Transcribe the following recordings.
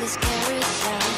this carousel.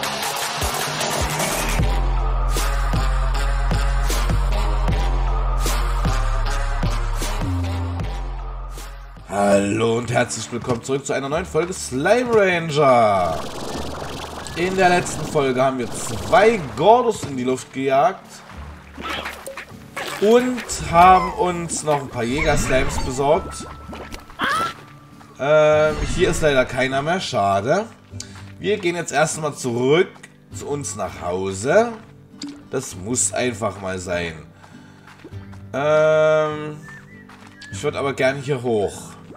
Hallo und herzlich willkommen zurück zu einer neuen Folge Slime Ranger. In der letzten Folge haben wir 2 Gordos in die Luft gejagt und haben uns noch ein paar Jäger-Slimes besorgt. Hier ist leider keiner mehr, schade. Wir gehen jetzt erstmal zurück zu uns nach Hause. Das muss einfach mal sein. Ich würde aber gerne hier hoch.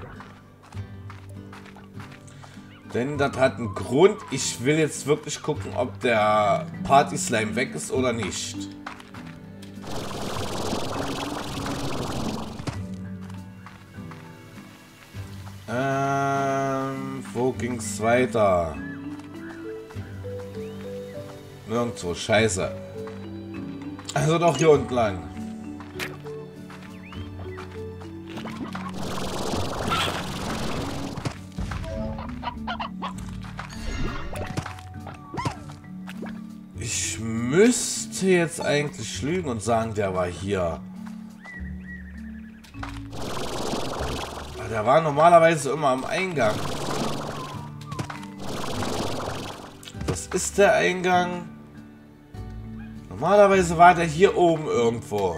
Denn das hat einen Grund. Ich will jetzt wirklich gucken, ob der Party-Slime weg ist oder nicht. Wo ging's weiter? Nirgendwo, scheiße. Also doch hier unten lang. Ich müsste jetzt eigentlich lügen und sagen, der war hier. Aber der war normalerweise immer am Eingang. Das ist der Eingang. Normalerweise war der hier oben irgendwo.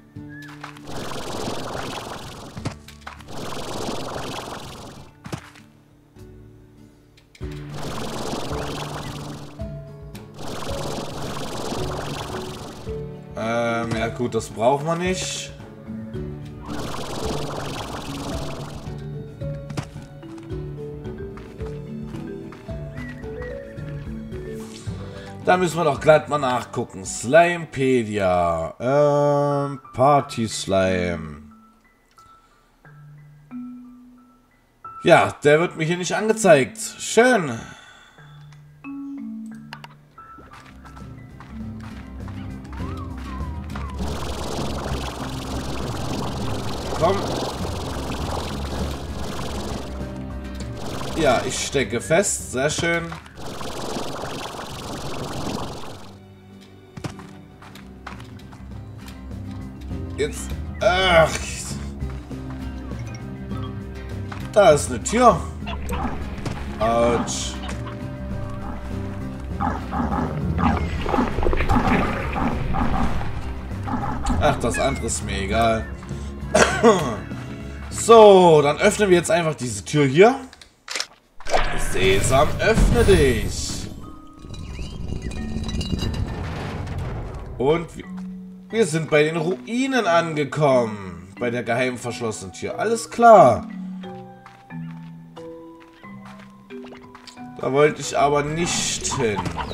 Ja gut, das braucht man nicht. Da müssen wir doch glatt mal nachgucken. Slimepedia. Party Slime. Ja, der wird mir hier nicht angezeigt. Schön. Komm. Ja, ich stecke fest. Sehr schön. Jetzt. Ach. Da ist eine Tür. Autsch. Ach, das andere ist mir egal. So, dann öffnen wir jetzt einfach diese Tür hier. Sesam, öffne dich. Und wir sind bei den Ruinen angekommen. Bei der geheim verschlossenen Tür. Alles klar. Da wollte ich aber nicht hin.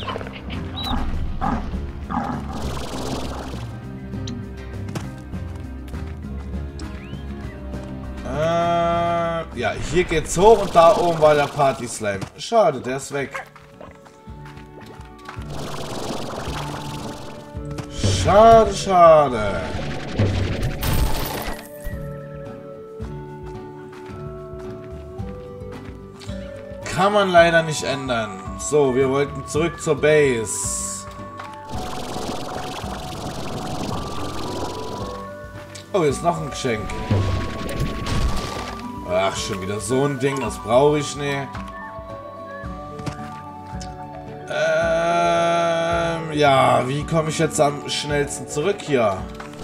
Ja, hier geht's hoch und da oben war der Party-Slime. Schade, der ist weg. Schade, schade. Kann man leider nicht ändern. So, wir wollten zurück zur Base. Oh, hier ist noch ein Geschenk. Ach, schon wieder so ein Ding, das brauche ich nicht. Ja, wie komme ich jetzt am schnellsten zurück hier?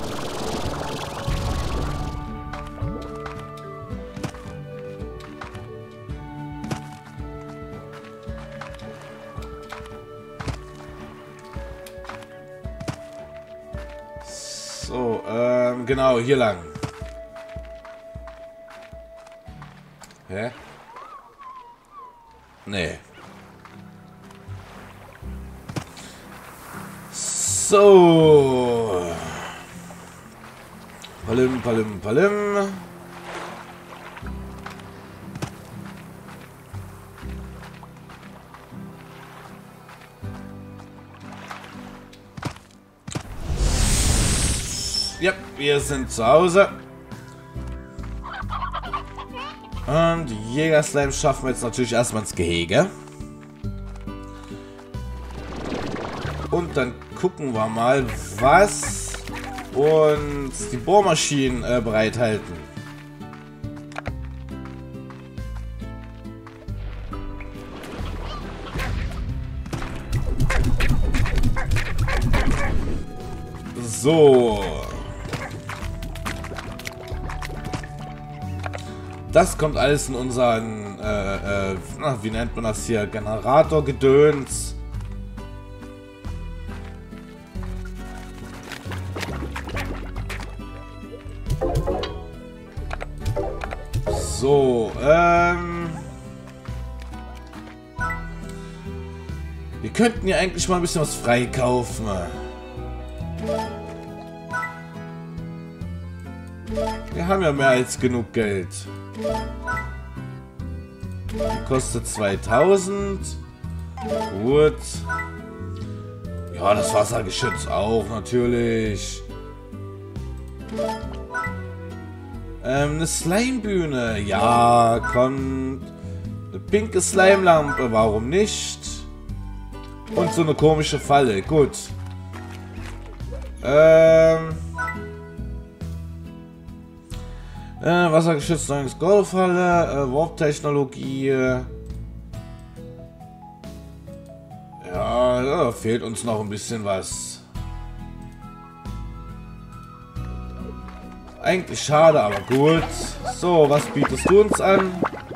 So, genau, hier lang. Hä? Nee. So. Palim, palim, palim. Ja, wir sind zu Hause. Und die Jäger-Slime schaffen wir jetzt natürlich erstmal ins Gehege. Und dann gucken wir mal, was uns die Bohrmaschinen bereithalten. So. Das kommt alles in unseren, wie nennt man das hier, Generatorgedöns. So, wir könnten ja eigentlich mal ein bisschen was freikaufen. Wir haben ja mehr als genug Geld. Die kostet 2000. Gut. Ja, das Wassergeschütz auch natürlich. Eine Slimebühne. Ja, kommt. Eine pinke Slime-Lampe. Warum nicht? Und so eine komische Falle. Gut. Wassergeschützt, neues Golfhalle, Warp-Technologie. Ja, da fehlt uns noch ein bisschen was. Eigentlich schade, aber gut. So, was bietest du uns an?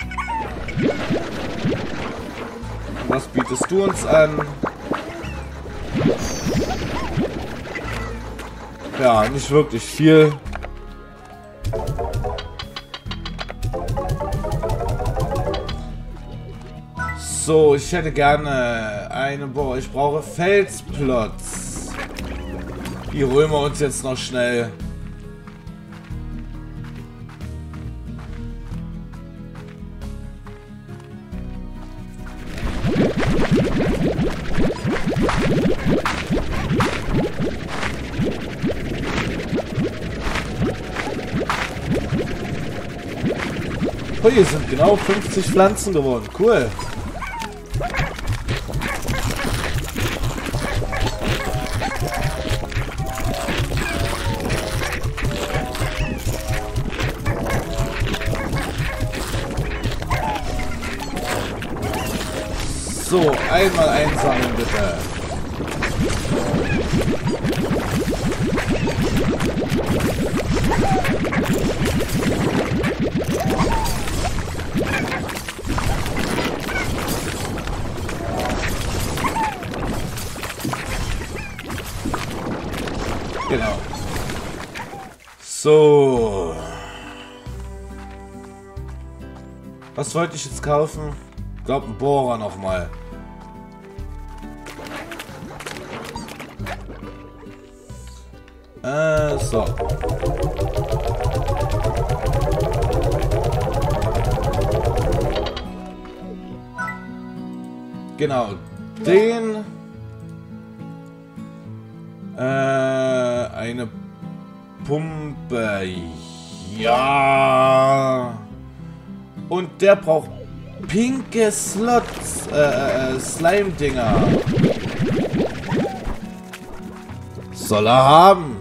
Was bietest du uns an? Ja, nicht wirklich viel. So, ich hätte gerne eine Boah, ich brauche Felsplots. Die holen wir uns jetzt noch schnell. Oh, hier sind genau 50 Pflanzen geworden. Cool. So, einmal einsammeln bitte. Genau. So. Was wollte ich jetzt kaufen? Ich glaube, ein Bohrer nochmal. So. Genau. Den. Eine Pumpe. Ja. Und der braucht pinke Slots. Slime-Dinger. Soll er haben.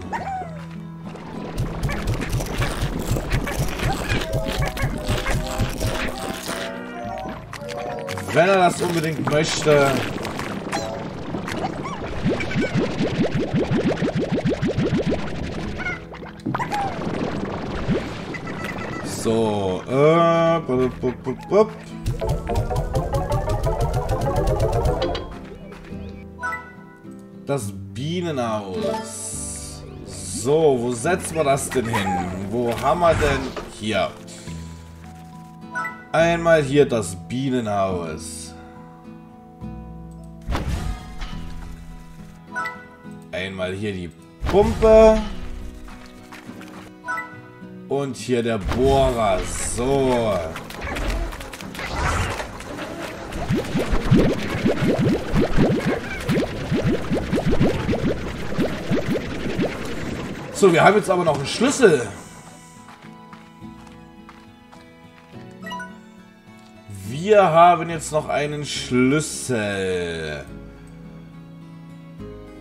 Wenn er das unbedingt möchte. So, das Bienenhaus. So, wo setzen wir das denn hin? Wo haben wir denn? Hier. Einmal hier das Bienenhaus. Einmal hier die Pumpe. Und hier der Bohrer. So. So, wir haben jetzt aber noch einen Schlüssel. Wir haben jetzt noch einen Schlüssel.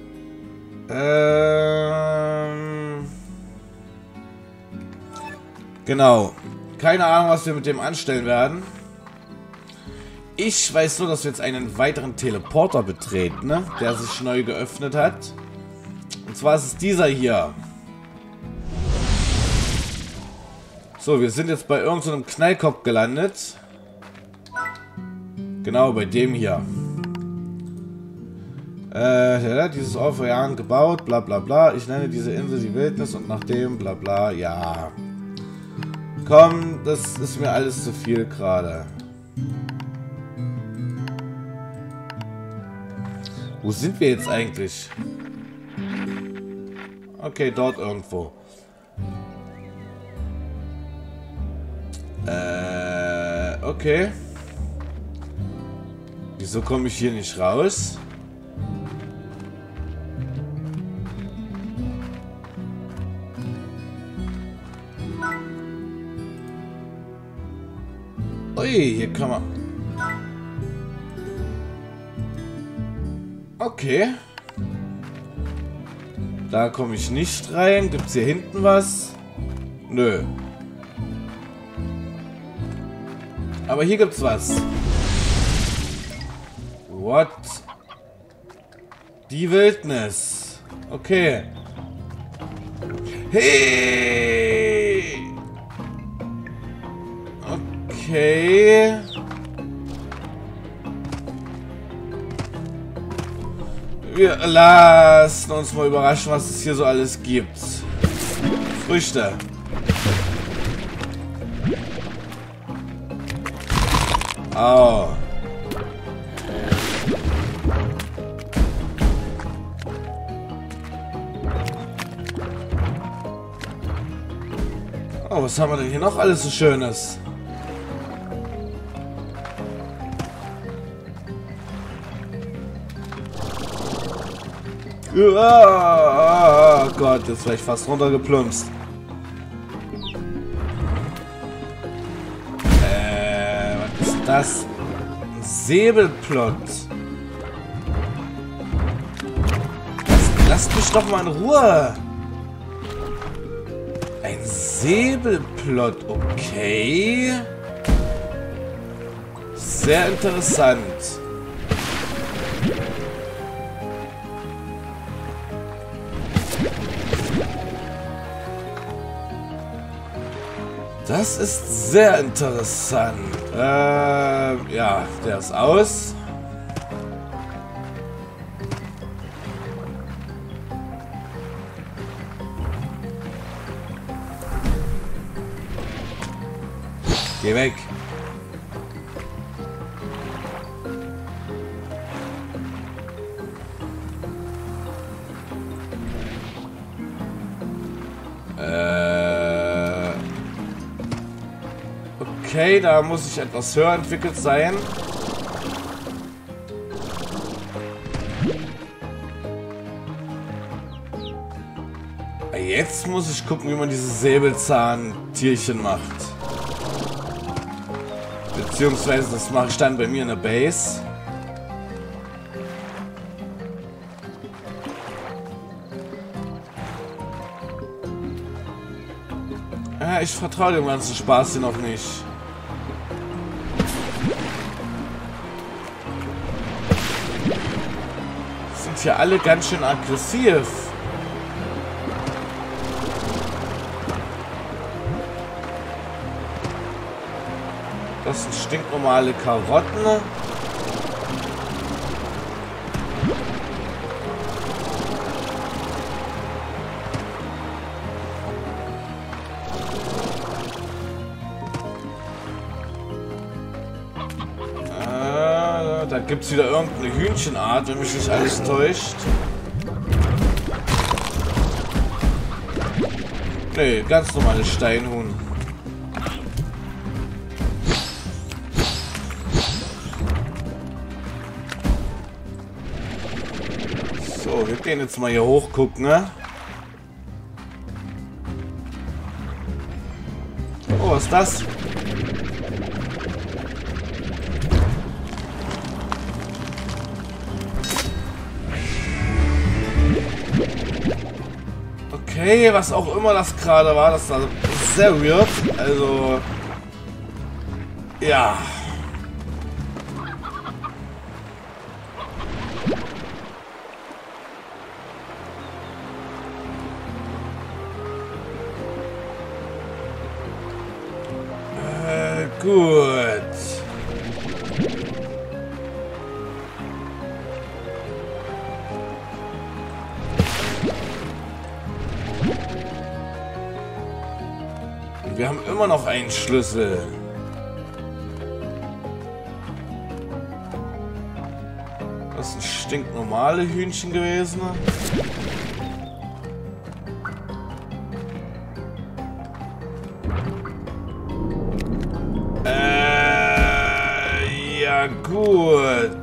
Genau. Keine Ahnung, was wir mit dem anstellen werden. Ich weiß nur, dass wir jetzt einen weiteren Teleporter betreten, ne? Der sich neu geöffnet hat. Und zwar ist es dieser hier. So, wir sind jetzt bei irgendeinem Knallkopf gelandet. Genau, bei dem hier. Dieses Orphean gebaut, bla bla bla. Ich nenne diese Insel die Wildnis und nach dem bla bla, ja. Komm, das ist mir alles zu viel gerade. Wo sind wir jetzt eigentlich? Okay, dort irgendwo. Okay. Wieso komme ich hier nicht raus? Ui, hier kann man... Okay. Da komme ich nicht rein. Gibt es hier hinten was? Nö. Aber hier gibt's was. What? Die Wildnis. Okay. Hey! Okay. Wir lassen uns mal überraschen, was es hier so alles gibt. Früchte. Au. Oh, was haben wir denn hier noch alles so Schönes? Oh Gott, jetzt wäre ich fast runtergeplumpst. Was ist das? Ein Säbelplot. Lasst mich doch mal in Ruhe. Ein Säbelplot, okay. Sehr interessant. Das ist sehr interessant. Ja, der ist aus. Geh weg. Okay, da muss ich etwas höher entwickelt sein. Jetzt muss ich gucken, wie man diese Säbelzahntierchen macht. Beziehungsweise das mache ich dann bei mir in der Base. Ja, ich vertraue dem ganzen Spaß hier noch nicht. Sind hier alle ganz schön aggressiv. Das sind stinknormale Karotten. Da gibt es wieder irgendeine Hühnchenart, wenn mich nicht alles täuscht. Nee, ganz normales Steinhuhn. So, wir gehen jetzt mal hier hoch gucken, ne? Oh, was ist das? Okay, was auch immer das gerade war, das war sehr weird. Also, ja. Gut. Wir haben immer noch einen Schlüssel. Das sind stinknormale Hühnchen gewesen. Ja gut.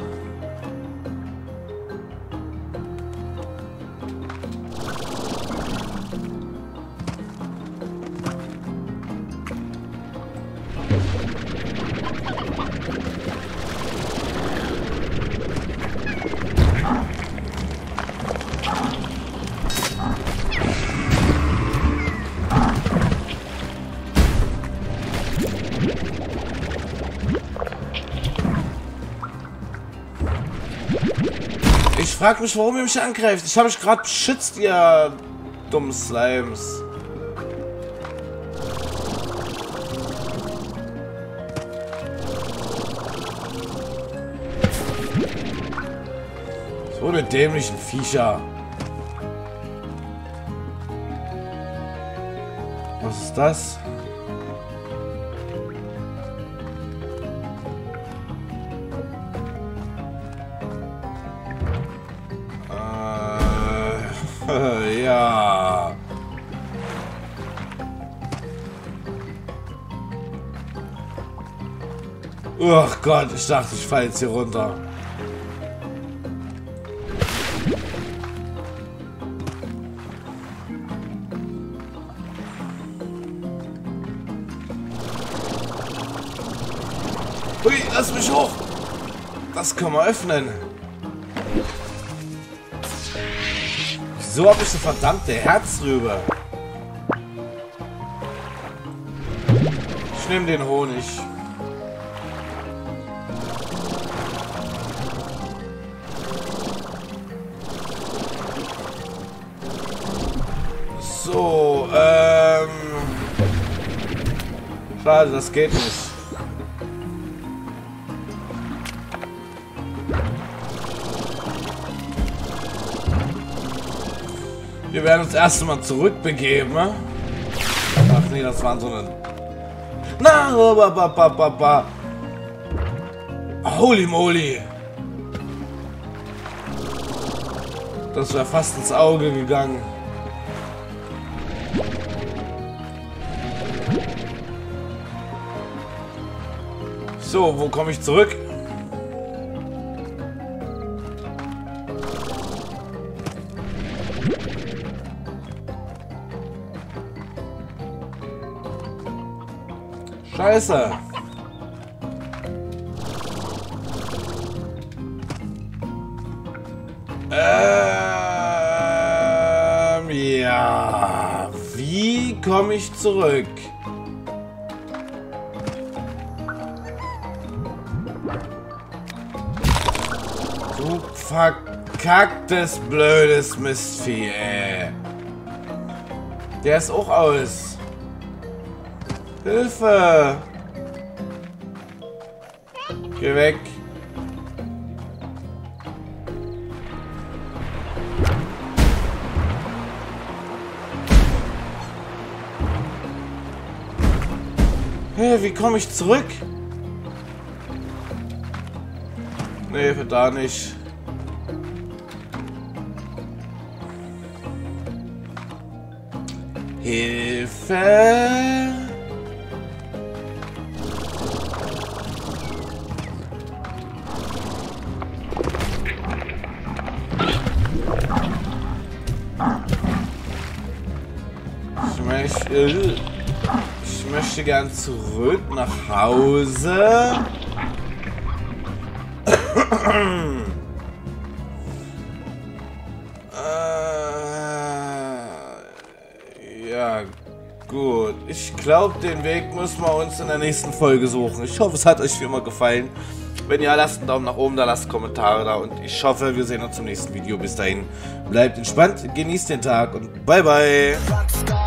Ich frag mich, warum ihr mich angreift. Ich habe mich gerade beschützt, ihr dummen Slimes. So eine dämlichen Viecher. Was ist das? Ja. Oh Gott, ich dachte, ich falle jetzt hier runter. Hui, lass mich hoch. Das kann man öffnen. Wieso habe ich so verdammte Herzrübe? Ich nehme den Honig. So, schade, das geht nicht. Wir werden uns erst einmal zurückbegeben. Ach nee, das waren so eine... Na, holy moly. Das wäre fast ins Auge gegangen. So, wo komme ich zurück? Scheiße. Ja. Wie komme ich zurück? Du verkacktes, blödes Mistvieh, ey. Der ist auch aus. Hilfe! Geh weg! Hey, wie komme ich zurück? Nee, da nicht. Hilfe! Ich möchte gern zurück nach Hause. Ja, gut. Ich glaube, den Weg müssen wir uns in der nächsten Folge suchen. Ich hoffe, es hat euch wie immer gefallen. Wenn ja, lasst einen Daumen nach oben da, lasst Kommentare da und ich hoffe, wir sehen uns im nächsten Video. Bis dahin, bleibt entspannt, genießt den Tag und bye bye.